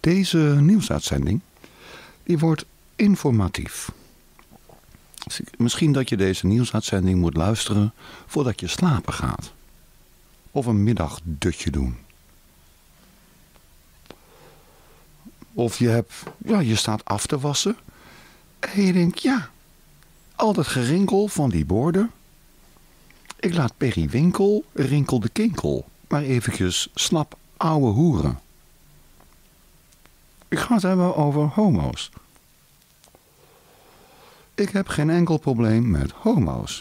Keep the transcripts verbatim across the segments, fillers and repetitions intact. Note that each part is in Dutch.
Deze nieuwsuitzending die wordt informatief. Misschien dat je deze nieuwsuitzending moet luisteren voordat je slapen gaat. Of een middagdutje doen. Of je, hebt, ja, je staat af te wassen. En je denkt, ja, al dat gerinkel van die borden. Ik laat Periwinkel, rinkel de kinkel. Maar eventjes slap ouwe hoeren. Ik ga het hebben over homo's. Ik heb geen enkel probleem met homo's.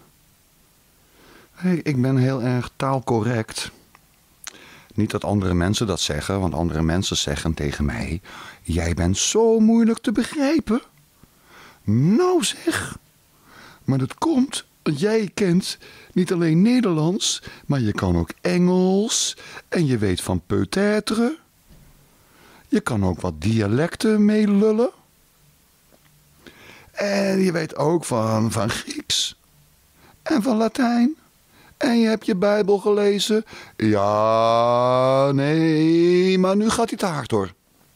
Ik ben heel erg taalcorrect. Niet dat andere mensen dat zeggen, want andere mensen zeggen tegen mij: jij bent zo moeilijk te begrijpen. Nou zeg. Maar dat komt, want jij kent niet alleen Nederlands, maar je kan ook Engels en je weet van peut-être. Je kan ook wat dialecten meelullen. En je weet ook van, van Grieks en van Latijn. En je hebt je Bijbel gelezen. Ja, nee, maar nu gaat hij te hard hoor.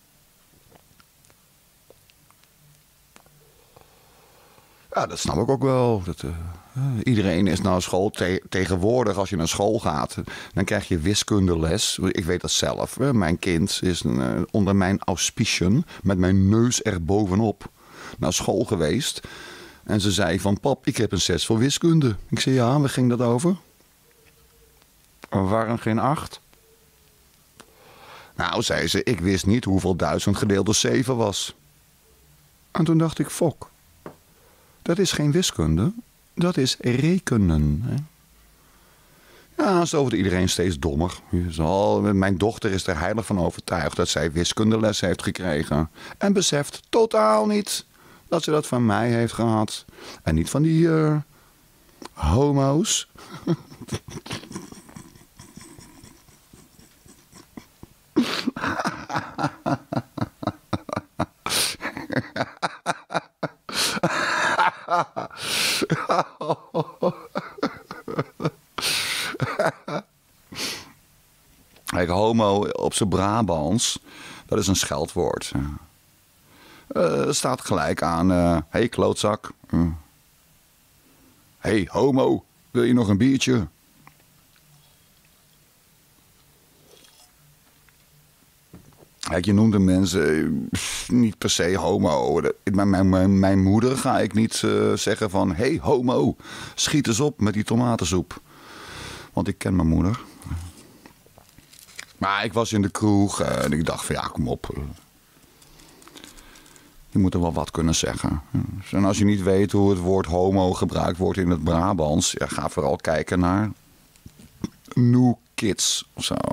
Ja, dat snap ik ook wel. Dat, uh, iedereen is naar school. Te- tegenwoordig als je naar school gaat, dan krijg je wiskundeles. Ik weet dat zelf. Hè. Mijn kind is uh, onder mijn auspiciën, met mijn neus er bovenop, naar school geweest. En ze zei van, pap, ik heb een zes voor wiskunde. Ik zei, ja, waar ging dat over? Er waren geen acht. Nou, zei ze, ik wist niet hoeveel duizend gedeeld door zeven was. En toen dacht ik, fok. Dat is geen wiskunde, dat is rekenen. Hè? Ja, zo wordt iedereen steeds dommer. Mijn dochter is er heilig van overtuigd dat zij wiskundeles heeft gekregen. En beseft totaal niet dat ze dat van mij heeft gehad. En niet van die uh, homo's. Kijk, homo op zijn Brabants, dat is een scheldwoord. Uh, staat gelijk aan, hé uh, hey, klootzak. Hé uh. hey, homo, wil je nog een biertje? Kijk, je noemt de mensen pff, niet per se homo. Mijn, mijn, mijn, mijn moeder ga ik niet uh, zeggen van, hé hey, homo, schiet eens op met die tomatensoep. Want ik ken mijn moeder. Maar ik was in de kroeg en ik dacht van ja, kom op. Je moet er wel wat kunnen zeggen. En als je niet weet hoe het woord homo gebruikt wordt in het Brabants, ja, ga vooral kijken naar New Kids of zo.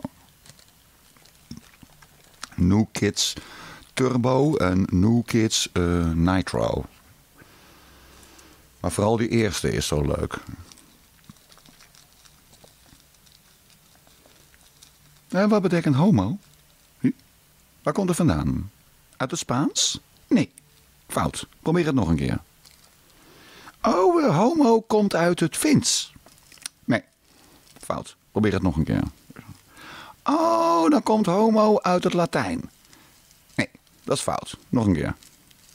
New Kids Turbo en New Kids uh, Nitro. Maar vooral die eerste is zo leuk. En wat betekent homo? Waar komt het vandaan? Uit het Spaans? Nee, fout. Probeer het nog een keer. Oh, uh, homo komt uit het Fins. Nee, fout. Probeer het nog een keer. Oh, dan komt homo uit het Latijn. Nee, dat is fout. Nog een keer.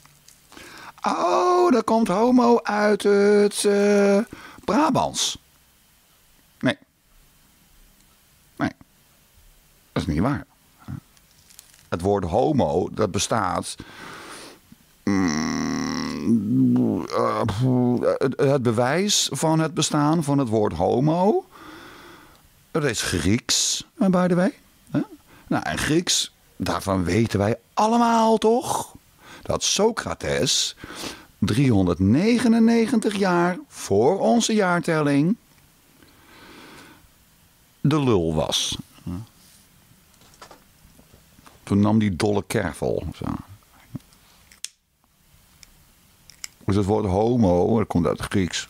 Oh, dan komt homo uit het uh, Brabants. Nee. Nee. Dat is niet waar. Het woord homo, dat bestaat... Mm, uh, het bewijs van het bestaan van het woord homo... Dat is Grieks, by the way. Nou, en Grieks, daarvan weten wij allemaal toch... dat Socrates driehonderdnegenennegentig jaar voor onze jaartelling... de lul was. Toen nam die dolle kervel. Zo. Dus het woord homo, dat komt uit het Grieks.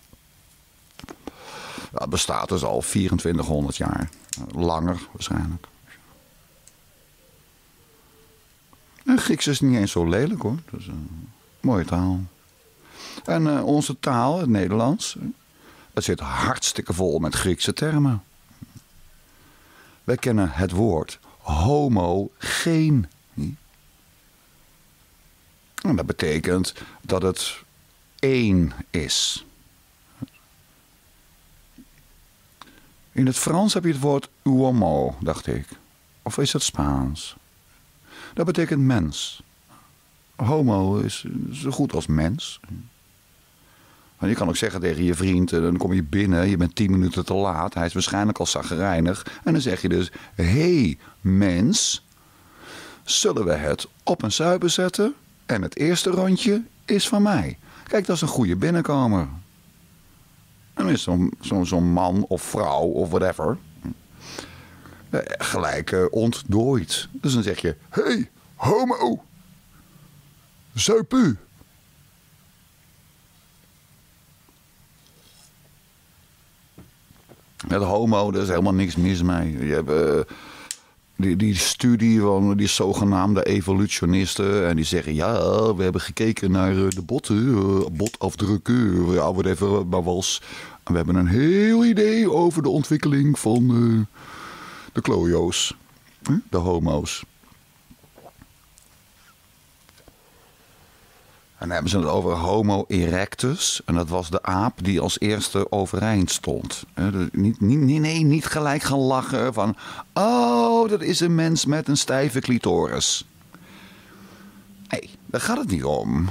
Dat bestaat dus al vierentwintighonderd jaar. Langer waarschijnlijk. En Grieks is niet eens zo lelijk hoor. Dat is een mooie taal. En uh, onze taal, het Nederlands... het zit hartstikke vol met Griekse termen. Wij kennen het woord homogeen niet. En dat betekent dat het één is. In het Frans heb je het woord uomo, dacht ik. Of is het Spaans? Dat betekent mens. Homo is zo goed als mens. En je kan ook zeggen tegen je vriend, dan kom je binnen, je bent tien minuten te laat. Hij is waarschijnlijk al chagrijnig. En dan zeg je dus, hé hey, mens, zullen we het op een zuipen zetten? En het eerste rondje is van mij. Kijk, dat is een goede binnenkomer. En dan is zo'n zo, zo man of vrouw of whatever gelijk uh, ontdooid. Dus dan zeg je, hé, hey, homo, zuipu. Met homo, daar is helemaal niks mis mee. Je hebt uh, die, die studie van die zogenaamde evolutionisten. En die zeggen, ja, we hebben gekeken naar uh, de botten, uh, botafdrukken, ja, whatever maar was. En we hebben een heel idee over de ontwikkeling van uh, de klojo's, de homo's. En dan hebben ze het over Homo erectus. En dat was de aap die als eerste overeind stond. Niet, niet, nee, niet gelijk gaan lachen van... Oh, dat is een mens met een stijve clitoris. Nee, daar gaat het niet om.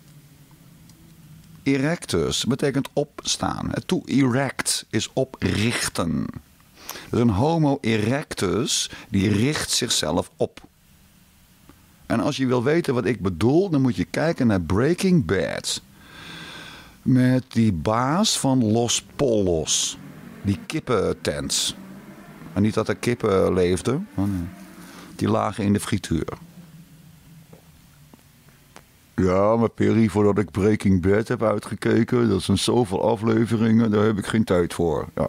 Erectus betekent opstaan. To erect is oprichten. Dus een Homo erectus die richt zichzelf op. En als je wil weten wat ik bedoel, dan moet je kijken naar Breaking Bad. Met die baas van Los Pollos. Die kippentent. Maar niet dat er kippen leefden. Die lagen in de frituur. Ja, maar Perry, voordat ik Breaking Bad heb uitgekeken, dat zijn zoveel afleveringen, daar heb ik geen tijd voor. Ja.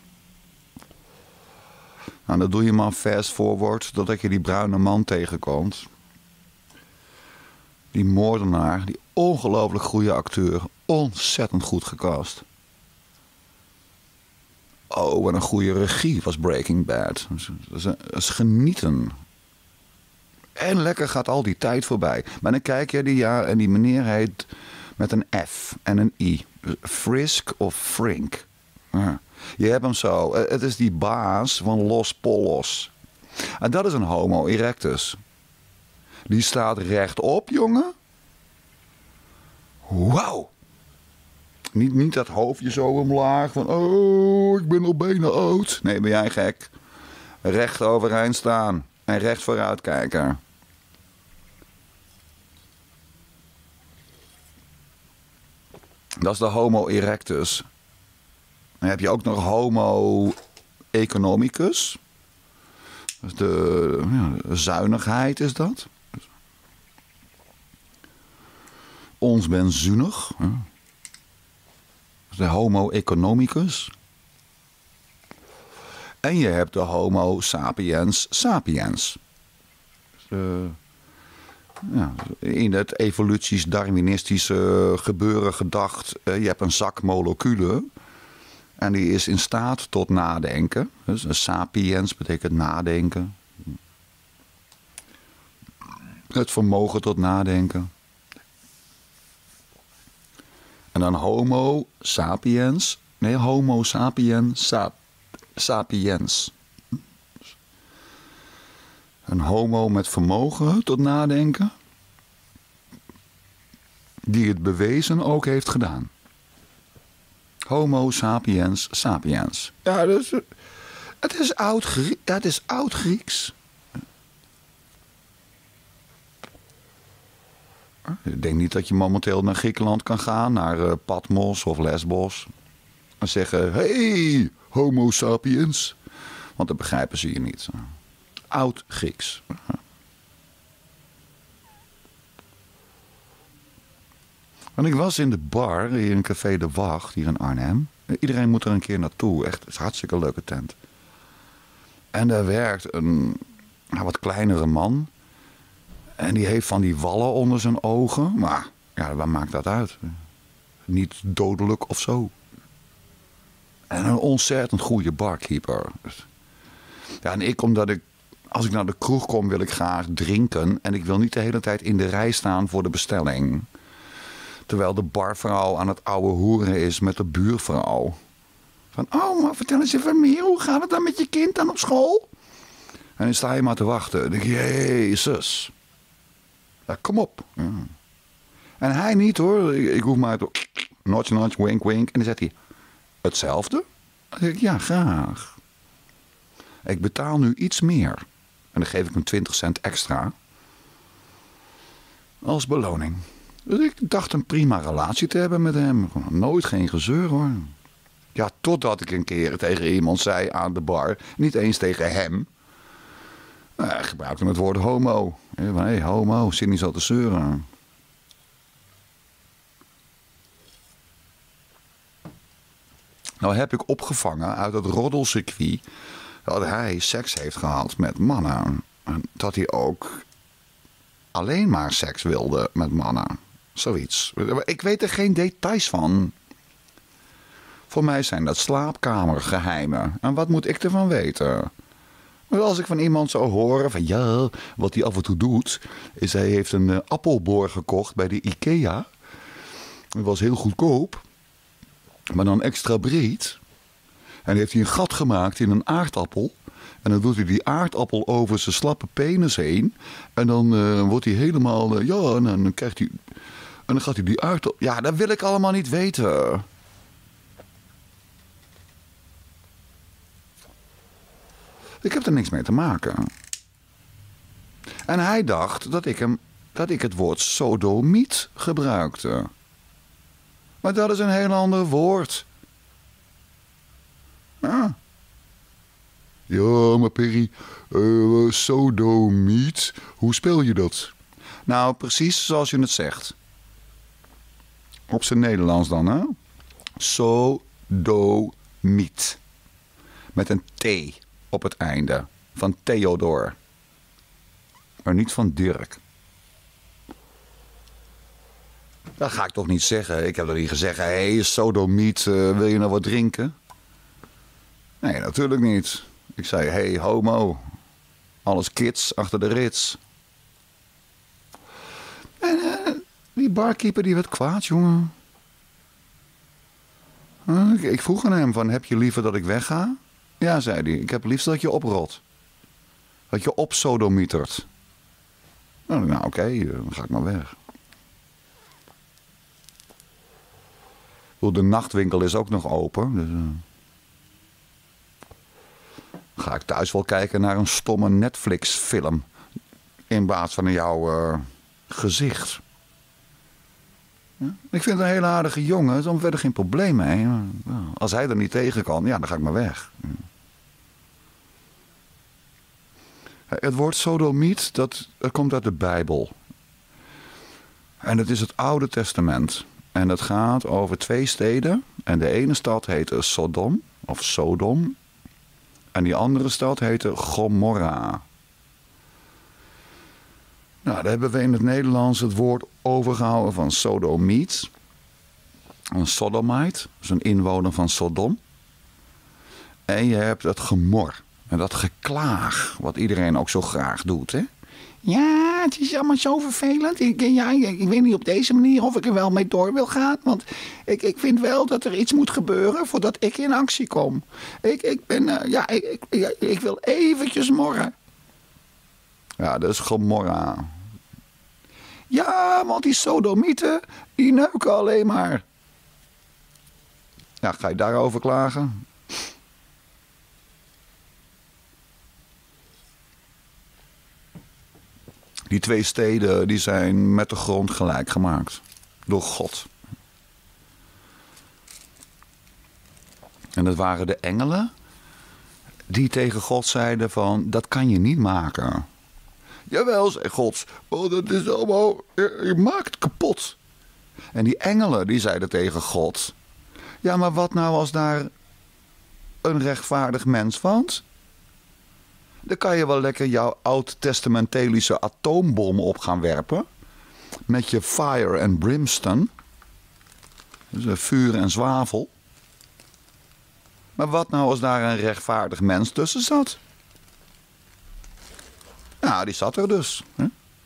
Nou, dan doe je maar fast forward, totdat je die bruine man tegenkomt. Die moordenaar, die ongelooflijk goede acteur. Ontzettend goed gecast. Oh, wat een goede regie was Breaking Bad. Dat is, dat is genieten. En lekker gaat al die tijd voorbij. Maar dan kijk je die jaar en die meneer heet met een F en een I. Frisk of Frink. Ja. Je hebt hem zo. Het is die baas van Los Pollos. En dat is een Homo erectus. Die staat rechtop, jongen. Wauw. Niet, niet dat hoofdje zo omlaag van... Oh, ik ben al bijna oud. Nee, ben jij gek. Recht overeind staan. En recht vooruit kijken. Dat is de Homo erectus. Dan heb je ook nog Homo economicus. Dus de, ja, de zuinigheid is dat. Ons ben zuinig. De Homo economicus. En je hebt de Homo sapiens sapiens. Dus, uh, ja, in het evolutisch-darwinistische gebeuren gedacht. Uh, je hebt een zak moleculen. En die is in staat tot nadenken. Dus een sapiens betekent nadenken. Het vermogen tot nadenken. En dan Homo sapiens. Nee, Homo sapiens sap, sapiens. Een homo met vermogen tot nadenken. Die het bewezen ook heeft gedaan. Homo sapiens sapiens. Ja, dus, het is oud-Grieks. Het is oud-Grieks. Ik denk niet dat je momenteel naar Griekenland kan gaan, naar uh, Patmos of Lesbos. En zeggen, hey, Homo sapiens. Want dat begrijpen ze je niet. Oud-Grieks. En ik was in de bar, hier in Café de Wacht, hier in Arnhem. Iedereen moet er een keer naartoe. Echt, het is een hartstikke leuke tent. En daar werkt een nou, wat kleinere man. En die heeft van die wallen onder zijn ogen. Maar ja, wat maakt dat uit? Niet dodelijk of zo. En een ontzettend goede barkeeper. Ja, en ik, omdat ik Als ik naar de kroeg kom wil ik graag drinken. En ik wil niet de hele tijd in de rij staan voor de bestelling. Terwijl de barvrouw aan het ouwe hoeren is met de buurvrouw. Van, oh, maar vertel eens even meer. Hoe gaat het dan met je kind dan op school? En dan sta je maar te wachten. Dan denk je, jezus. Ja, kom op. Ja. En hij niet hoor. Ik, ik hoef maar te... Notch, notch, wink, wink. En dan zegt hij, hetzelfde? Dan zeg ik, ja, graag. Ik betaal nu iets meer. En dan geef ik hem twintig cent extra. Als beloning. Dus ik dacht een prima relatie te hebben met hem. Nooit geen gezeur hoor. Ja, totdat ik een keer tegen iemand zei aan de bar. Niet eens tegen hem. Hij gebruikte het woord homo. Hé, hey, homo, zit niet zo te zeuren. Nou heb ik opgevangen uit het roddelcircuit dat hij seks heeft gehad met mannen. En dat hij ook alleen maar seks wilde met mannen. Zoiets. Ik weet er geen details van. Voor mij zijn dat slaapkamergeheimen. En wat moet ik ervan weten? Maar als ik van iemand zou horen van ja, wat hij af en toe doet, is hij heeft een uh, appelboor gekocht bij de IKEA. Dat was heel goedkoop. Maar dan extra breed. En heeft hij een gat gemaakt in een aardappel. En dan doet hij die aardappel over zijn slappe penis heen. En dan uh, wordt hij helemaal... Uh, ja, en dan krijgt hij... En dan gaat hij die aardappel... Ja, dat wil ik allemaal niet weten. Ik heb er niks mee te maken. En hij dacht dat ik, hem, dat ik het woord sodomiet gebruikte. Maar dat is een heel ander woord. Ja. Ja, maar Perry, uh, sodomiet, hoe spel je dat? Nou, precies zoals je het zegt. Op zijn Nederlands dan, hè? Sodomiet. Met een T op het einde. Van Theodor. Maar niet van Dirk. Dat ga ik toch niet zeggen. Ik heb toch niet gezegd, hé, hey, sodomiet, uh, wil je nou wat drinken? Nee, natuurlijk niet. Ik zei, hé, hey, homo. Alles kids achter de rits. En uh, die barkeeper die werd kwaad, jongen. Uh, ik, ik vroeg aan hem van, heb je liever dat ik wegga? Ja, zei hij, ik heb liefst dat je oprot. Dat je opsodomietert. Nou, nou oké, okay, dan ga ik maar weg. De nachtwinkel is ook nog open. Dus, uh, ga ik thuis wel kijken naar een stomme Netflix film. In plaats van jouw uh, gezicht. Ja? Ik vind het een hele aardige jongen. Er is dan verder geen probleem mee. Maar, uh, als hij er niet tegen kan, ja, dan ga ik maar weg. Ja. Het woord sodomiet, dat, dat komt uit de Bijbel. En het is het Oude Testament. En het gaat over twee steden. En de ene stad heette Sodom, of Sodom. En die andere stad heette Gomorra. Nou, daar hebben we in het Nederlands het woord overgehouden van sodomiet. Een sodomite, dus een inwoner van Sodom. En je hebt het gemor. En dat geklaag, wat iedereen ook zo graag doet, hè? Ja, het is allemaal zo vervelend. Ik, ja, ik, ik weet niet op deze manier of ik er wel mee door wil gaan. Want ik, ik vind wel dat er iets moet gebeuren voordat ik in actie kom. Ik, ik ben, uh, ja, ik, ik, ik, ik wil eventjes morren. Ja, dat is Gomorra. Ja, want die sodomieten, die neuken alleen maar. Ja, ga je daarover klagen? Die twee steden die zijn met de grond gelijk gemaakt. Door God. En dat waren de engelen die tegen God zeiden van, dat kan je niet maken. Jawel, zei God. Oh, dat is allemaal, je, je maakt het kapot. En die engelen die zeiden tegen God, ja, maar wat nou als daar een rechtvaardig mens woont? Dan kan je wel lekker jouw oud-testamentelische atoombom op gaan werpen. Met je fire and brimstone. Dus vuur en zwavel. Maar wat nou als daar een rechtvaardig mens tussen zat? Nou, die zat er dus. Hè?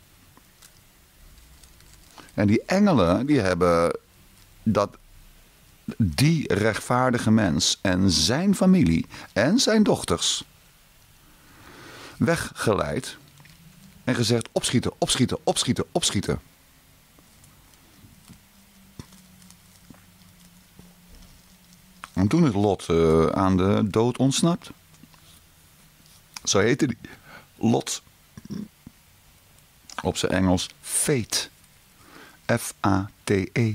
En die engelen, die hebben dat, die rechtvaardige mens en zijn familie en zijn dochters weggeleid en gezegd: opschieten, opschieten, opschieten, opschieten. En toen is Lot uh, aan de dood ontsnapt. Zo heette die. Lot. Op zijn Engels fate. F A T E.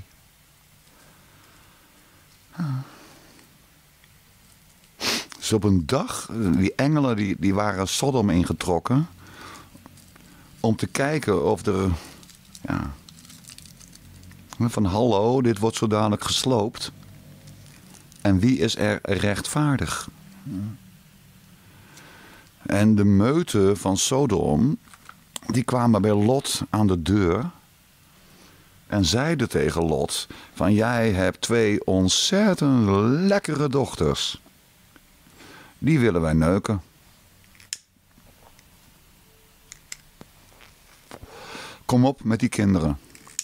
Dus op een dag, die engelen die, die waren Sodom ingetrokken. Om te kijken of er... Ja, van hallo, dit wordt zo dadelijk gesloopt. En wie is er rechtvaardig? En de meuten van Sodom, die kwamen bij Lot aan de deur. En zeiden tegen Lot, van jij hebt twee ontzettend lekkere dochters. Die willen wij neuken. Kom op met die kinderen.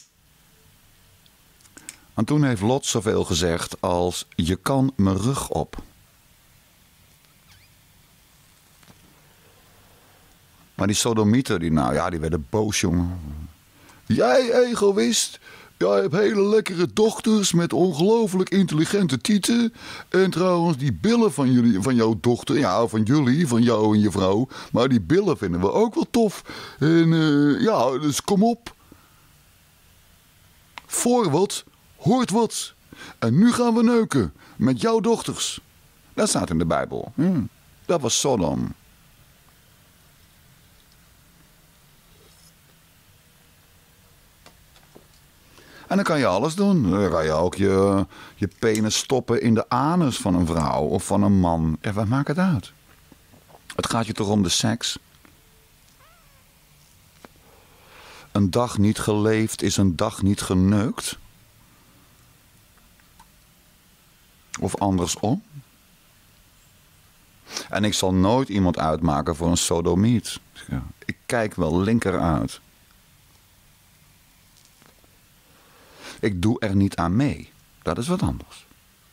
En toen heeft Lot zoveel gezegd als: je kan mijn rug op. Maar die sodomieten, die, nou ja, die werden boos, jongen. Jij egoïst, jij hebt hele lekkere dochters met ongelooflijk intelligente tieten. En trouwens, die billen van, jullie, van jouw dochter, ja, van jullie, van jou en je vrouw. Maar die billen vinden we ook wel tof. En uh, ja, dus kom op. Voor wat, hoort wat. En nu gaan we neuken met jouw dochters. Dat staat in de Bijbel. Hmm. Dat was Sodom. En dan kan je alles doen. Dan kan je ook je, je penis stoppen in de anus van een vrouw of van een man. En wat maakt het uit? Het gaat je toch om de seks? Een dag niet geleefd is een dag niet geneukt? Of andersom? En ik zal nooit iemand uitmaken voor een sodomiet. Ik kijk wel linker uit. Ik doe er niet aan mee. Dat is wat anders.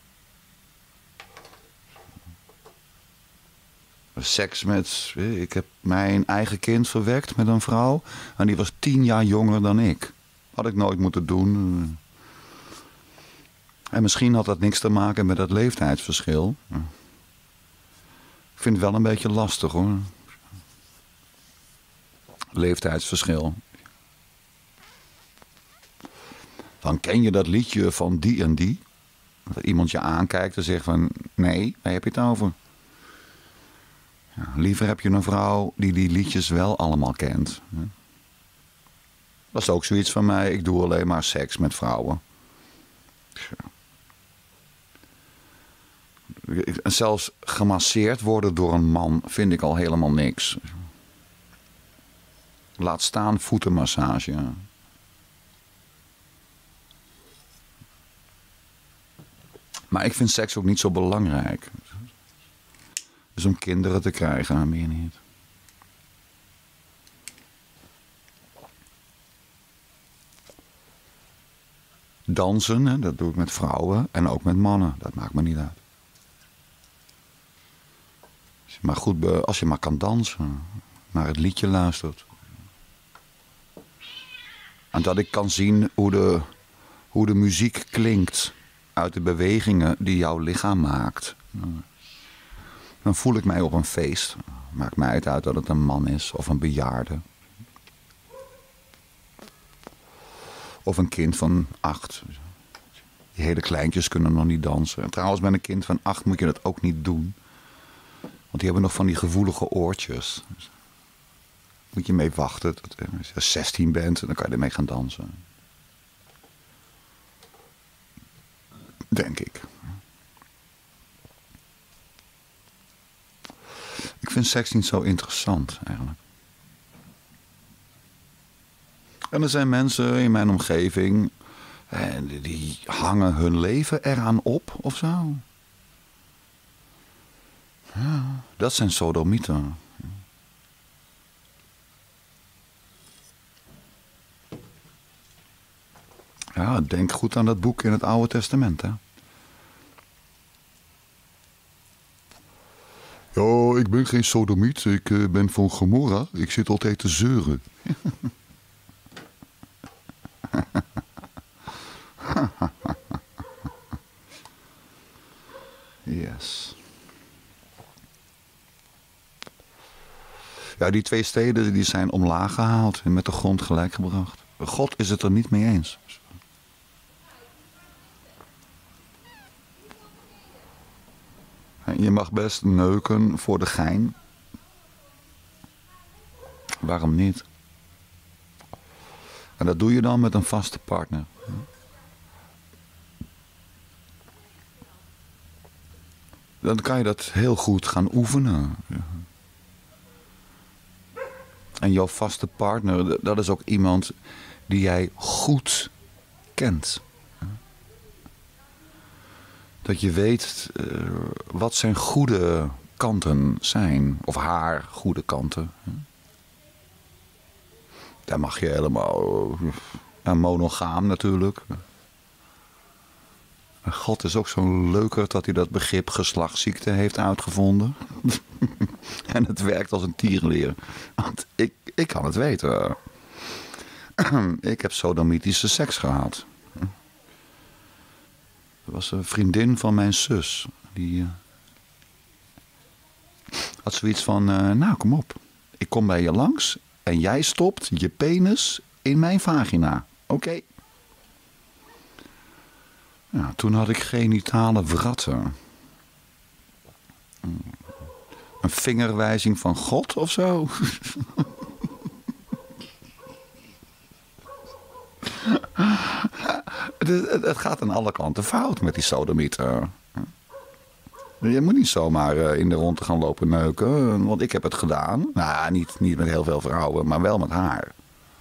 Seks met... Ik heb mijn eigen kind verwekt met een vrouw. En die was tien jaar jonger dan ik. Had ik nooit moeten doen. En misschien had dat niks te maken met dat leeftijdsverschil. Ik vind het wel een beetje lastig, hoor. Leeftijdsverschil. Dan ken je dat liedje van die en die. Dat iemand je aankijkt en zegt van... Nee, waar heb je het over? Ja, liever heb je een vrouw die die liedjes wel allemaal kent. Dat is ook zoiets van mij. Ik doe alleen maar seks met vrouwen. Ja. En zelfs gemasseerd worden door een man vind ik al helemaal niks. Laat staan voetenmassage. Maar ik vind seks ook niet zo belangrijk. Dus om kinderen te krijgen, meer niet. Dansen, hè, dat doe ik met vrouwen en ook met mannen. Dat maakt me niet uit. Als je maar, goed, als je maar kan dansen, naar het liedje luistert. En dat ik kan zien hoe de, hoe de muziek klinkt uit de bewegingen die jouw lichaam maakt. Dan voel ik mij op een feest. Maakt mij uit, uit dat het een man is of een bejaarde. Of een kind van acht. Die hele kleintjes kunnen nog niet dansen. En trouwens, met een kind van acht moet je dat ook niet doen. Want die hebben nog van die gevoelige oortjes. Dus moet je mee wachten tot je zestien bent en dan kan je ermee gaan dansen. Denk ik. Ik vind seks niet zo interessant eigenlijk. En er zijn mensen in mijn omgeving en die hangen hun leven eraan op of zo. Ja, dat zijn sodomieten. Ja, denk goed aan dat boek in het Oude Testament, hè. Ja, ik ben geen sodomiet. Ik uh, ben van Gomorra. Ik zit altijd te zeuren. Yes. Ja, die twee steden die zijn omlaag gehaald en met de grond gelijk gebracht. God is het er niet mee eens. Je mag best neuken voor de gein. Waarom niet? En dat doe je dan met een vaste partner. Dan kan je dat heel goed gaan oefenen. En jouw vaste partner, dat is ook iemand die jij goed kent. Dat je weet uh, wat zijn goede kanten zijn. Of haar goede kanten. Daar mag je helemaal... Uh, monogaam natuurlijk. God is ook zo'n leuker dat hij dat begrip geslachtsziekte heeft uitgevonden. En het werkt als een tierenleer. Want ik, ik kan het weten. Ik heb sodomitische seks gehad. Dat was een vriendin van mijn zus. Die uh, had zoiets van, uh, nou kom op. Ik kom bij je langs en jij stopt je penis in mijn vagina. Oké. Okay. Ja, toen had ik genitale wratten. Een vingerwijzing van God of zo. het, het gaat aan alle kanten fout met die sodomieten. Je moet niet zomaar in de ronde gaan lopen neuken. Want ik heb het gedaan. Nou, niet, niet met heel veel vrouwen, maar wel met haar.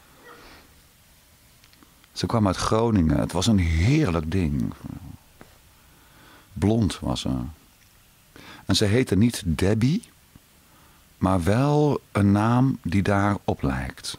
Ze kwam uit Groningen. Het was een heerlijk ding. Blond was ze. En ze heette niet Debbie, maar wel een naam die daarop lijkt.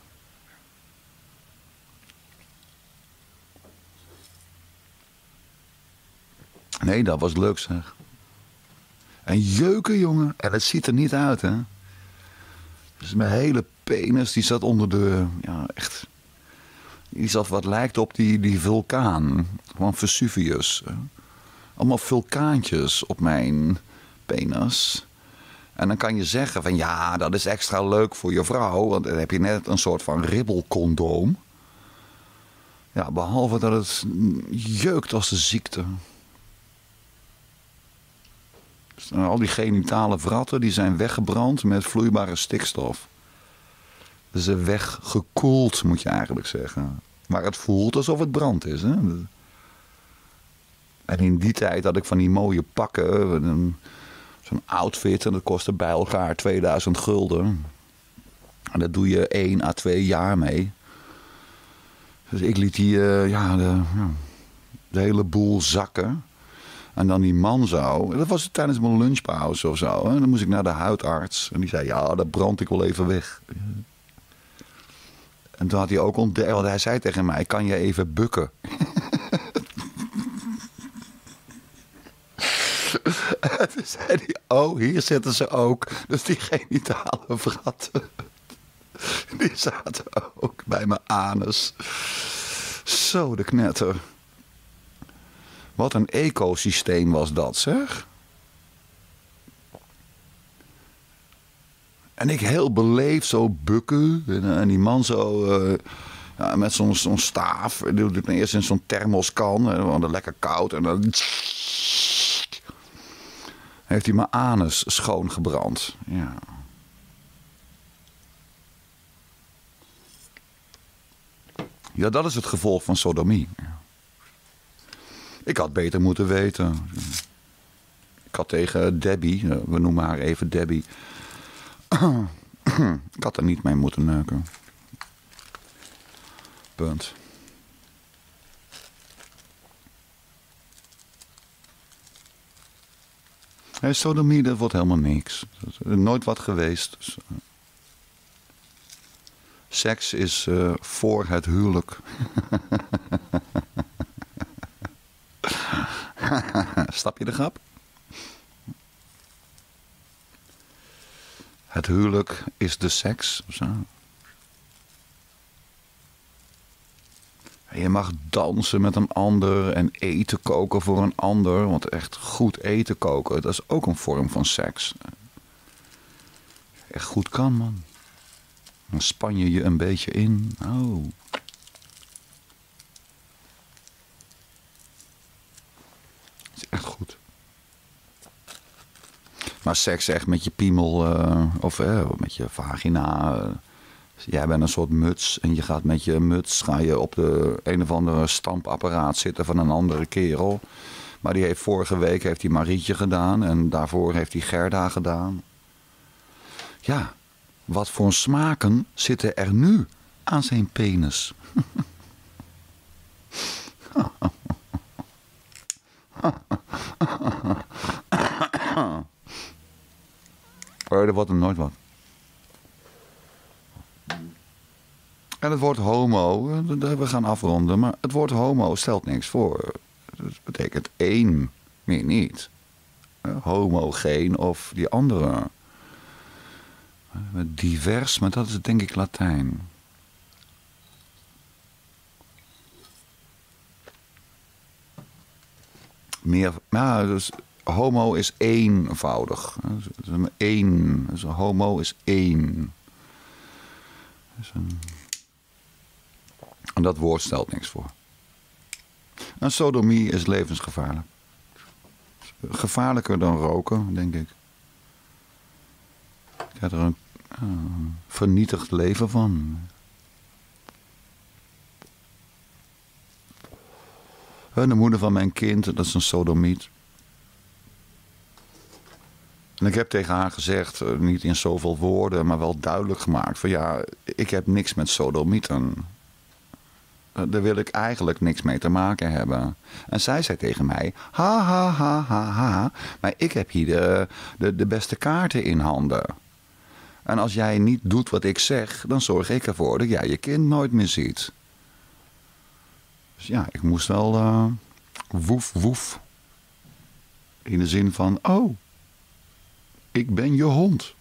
Nee, dat was leuk zeg. En jeuken, jongen. En het ziet er niet uit, hè. Dus mijn hele penis, die zat onder de... Ja, echt... Die zat wat lijkt op die, die vulkaan. Van Vesuvius. Allemaal vulkaantjes op mijn penis. En dan kan je zeggen van... Ja, dat is extra leuk voor je vrouw. Want dan heb je net een soort van ribbelcondoom. Ja, behalve dat het jeukt als de ziekte. Dus al die genitale wratten die zijn weggebrand met vloeibare stikstof. Dus weggekoeld moet je eigenlijk zeggen. Maar het voelt alsof het brand is. Hè? En in die tijd had ik van die mooie pakken. Zo'n outfit en dat kostte bij elkaar tweeduizend gulden. En dat doe je één à twee jaar mee. Dus ik liet die, uh, ja, de, ja, de hele boel zakken. En dan die man zo. Dat was tijdens mijn lunchpauze of zo. Hè? Dan moest ik naar de huidarts. En die zei, ja, dat brand ik wel even weg. En toen had hij ook ontdekt, want hij zei tegen mij, kan je even bukken? En toen zei hij, oh, hier zitten ze ook. Dus die genitale wratten, die zaten ook bij mijn anus. Zo, de knetter. Wat een ecosysteem was dat, zeg. En ik heel beleefd zo bukken. En, en die man zo uh, ja, met zo'n zo'n staaf. Die doet het eerst in zo'n thermoskan. Want het lekker koud. En dan heeft hij mijn anus schoongebrand. Ja. Ja, dat is het gevolg van sodomie. Ik had beter moeten weten. Ik had tegen Debbie, we noemen haar even Debbie... Ik had er niet mee moeten neuken. Punt. Hey, sodomie, dat wordt helemaal niks. Nooit wat geweest. Dus, uh, seks is uh, voor het huwelijk. Snap je de grap? Het huwelijk is de seks. Zo. Je mag dansen met een ander en eten koken voor een ander. Want echt goed eten koken, dat is ook een vorm van seks. Echt goed kan, man. Dan span je je een beetje in. Oh. Dat is echt goed. Maar seks echt met je piemel uh, of uh, met je vagina. Uh, jij bent een soort muts en je gaat met je muts ga je op de een of andere stampapparaat zitten van een andere kerel. Maar die heeft vorige week heeft hij Marietje gedaan en daarvoor heeft hij Gerda gedaan. Ja, wat voor smaken zitten er nu aan zijn penis? Oh, er wordt er nooit wat. En het woord homo, we gaan afronden, maar het woord homo stelt niks voor. Het betekent één, meer niet. Homogeen of die andere. Divers, maar dat is denk ik Latijn. Meer, ja, dus homo is eenvoudig. Eén, dus homo is één. Dus een, en dat woord stelt niks voor. En sodomie is levensgevaarlijk. Gevaarlijker dan roken, denk ik. Ik heb er een uh, vernietigd leven van. En de moeder van mijn kind, dat is een sodomiet. En ik heb tegen haar gezegd, niet in zoveel woorden, maar wel duidelijk gemaakt. Van ja, ik heb niks met sodomieten. Daar wil ik eigenlijk niks mee te maken hebben. En zij zei tegen mij, ha ha ha ha ha, maar ik heb hier de, de, de beste kaarten in handen. En als jij niet doet wat ik zeg, dan zorg ik ervoor dat jij je kind nooit meer ziet. Dus ja, ik moest wel uh, woef woef. In de zin van, oh, ik ben je hond.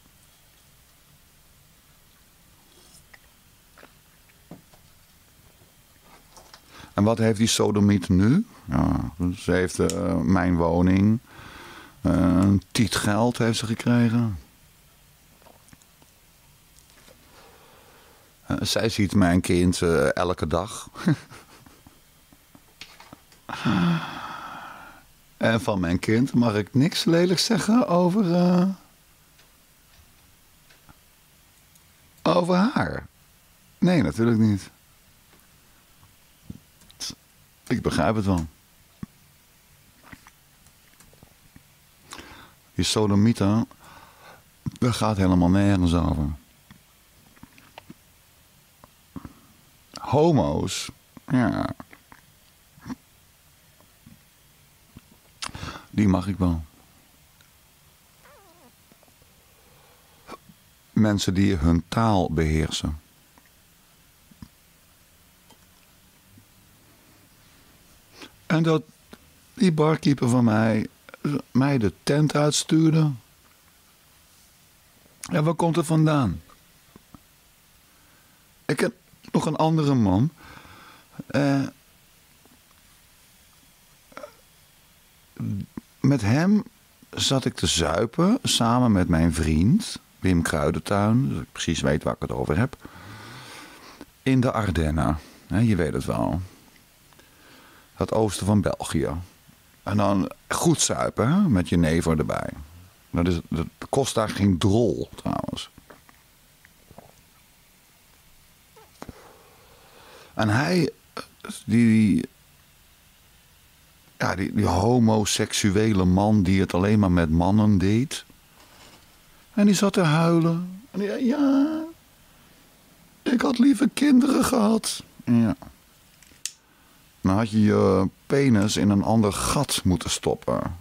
En wat heeft die sodomiet nu? Ja, ze heeft uh, mijn woning. Uh, een tiet geld heeft ze gekregen. Uh, zij ziet mijn kind uh, elke dag. En van mijn kind mag ik niks lelijks zeggen over... Uh, over haar. Nee, natuurlijk niet. Ik begrijp het wel. Die sodomieten, daar gaat helemaal nergens over. Homo's, ja. Die mag ik wel. Mensen die hun taal beheersen. En dat die barkeeper van mij mij de tent uitstuurde. Ja, waar komt het vandaan? Ik heb nog een andere man. Uh, met hem zat ik te zuipen samen met mijn vriend Wim Kruidentuin. Dus ik precies weet waar ik het over heb. In de Ardennen. Ja, je weet het wel. Het oosten van België. En dan goed zuipen, hè? Met jenever erbij. Dat, is, dat kost daar geen drol, trouwens. En hij, die, ja, die, die homoseksuele man die het alleen maar met mannen deed. En die zat te huilen. En die zei, ja, ik had liever kinderen gehad. Ja. Dan had je je penis in een ander gat moeten stoppen.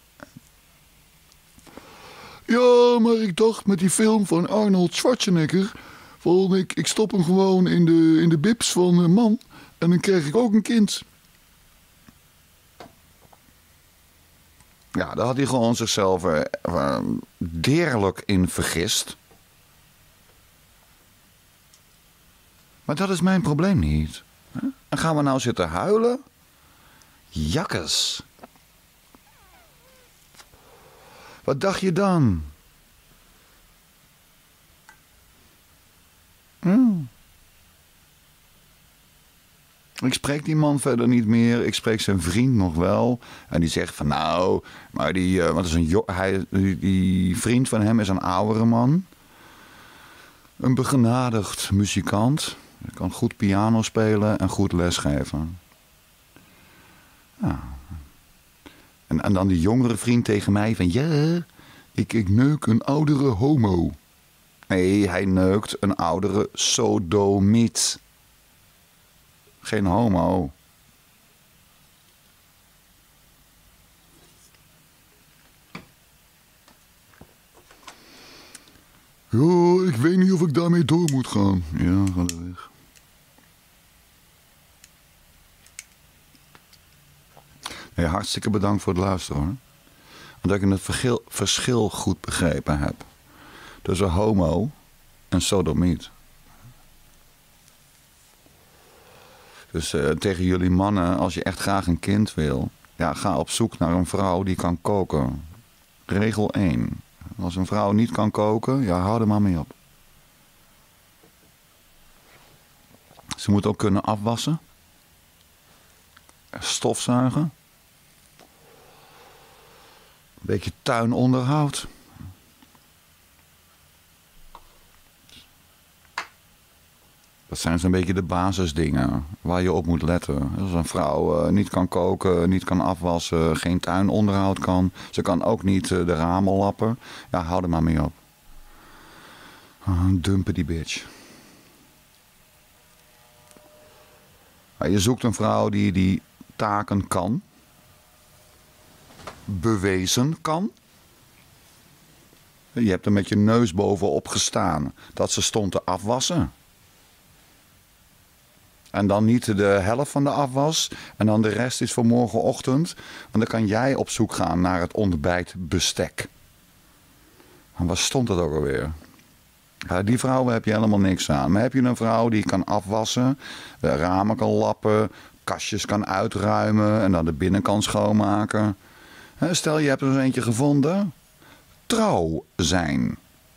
Ja, maar ik dacht met die film van Arnold Schwarzenegger... Van, ik, ik stop hem gewoon in de, in de bips van een man... en dan krijg ik ook een kind. Ja, daar had hij gewoon zichzelf uh, uh, deerlijk in vergist. Maar dat is mijn probleem niet. En gaan we nou zitten huilen? Jakkes. Wat dacht je dan? Hmm. Ik spreek die man verder niet meer. Ik spreek zijn vriend nog wel. En die zegt van nou, maar die, uh, wat is een jo- hij, die, die vriend van hem is een oudere man. Een begenadigd muzikant. Hij kan goed piano spelen en goed lesgeven. Ja. En, en dan die jongere vriend tegen mij van ja, ik, ik neuk een oudere homo. Nee, hij neukt een oudere sodomiet. Geen homo. Ja, ik weet niet of ik daarmee door moet gaan. Ja, ga er weg. Nee, hartstikke bedankt voor het luisteren hoor. Omdat ik het verschil, verschil goed begrepen heb. Tussen homo en sodomiet. Dus uh, tegen jullie mannen, als je echt graag een kind wil, ja, ga op zoek naar een vrouw die kan koken. Regel één. Als een vrouw niet kan koken, ja, hou er maar mee op. Ze moet ook kunnen afwassen. Stofzuigen. Een beetje tuinonderhoud. Dat zijn zo'n beetje de basisdingen waar je op moet letten. Als een vrouw uh, niet kan koken, niet kan afwassen, geen tuinonderhoud kan. Ze kan ook niet uh, de ramen lappen. Ja, hou er maar mee op. Uh, dumpen die bitch. Ja, je zoekt een vrouw die die taken kan. Bewezen kan. Je hebt er met je neus bovenop gestaan dat ze stond te afwassen. En dan niet de helft van de afwas. En dan de rest is voor morgenochtend. Want dan kan jij op zoek gaan naar het ontbijtbestek. En waar stond dat ook alweer? Ja, die vrouwen heb je helemaal niks aan. Maar heb je een vrouw die kan afwassen. De ramen kan lappen. Kastjes kan uitruimen. En dan de binnenkant schoonmaken. Stel je hebt er eens eentje gevonden. Trouw zijn.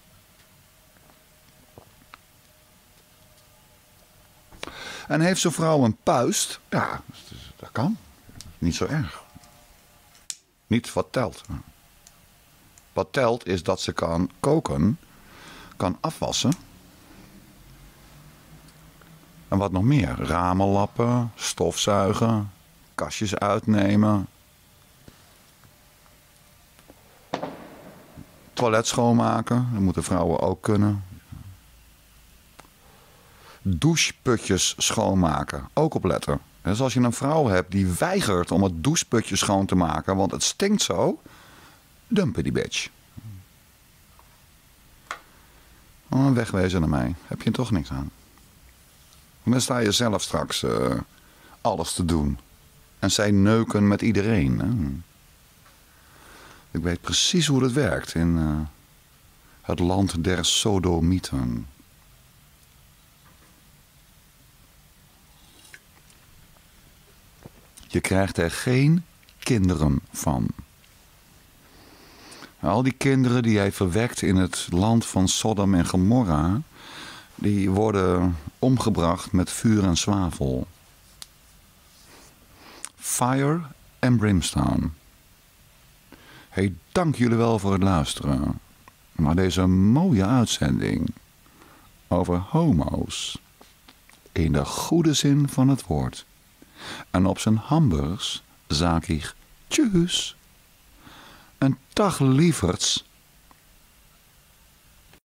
En heeft zo'n vrouw een puist? Ja, dat kan. Niet zo erg. Niet wat telt. Wat telt is dat ze kan koken, kan afwassen. En wat nog meer? Ramen lappen, stofzuigen, kastjes uitnemen. Toilet schoonmaken, dat moeten vrouwen ook kunnen. Doucheputjes schoonmaken, ook opletten. Dus als je een vrouw hebt die weigert om het doucheputje schoon te maken, want het stinkt zo, dumpen die bitch. Oh, wegwezen naar mij, heb je toch niks aan. Dan sta je zelf straks uh, alles te doen. En zij neuken met iedereen. Hè? Ik weet precies hoe dat werkt in uh, het land der sodomieten. Je krijgt er geen kinderen van. Al die kinderen die hij verwekt in het land van Sodom en Gomorra, die worden omgebracht met vuur en zwavel. Fire and brimstone. Hey, dank jullie wel voor het luisteren. Maar deze mooie uitzending over homo's, in de goede zin van het woord. En op zijn hamburgers zag ik tjus. Een dag lieverds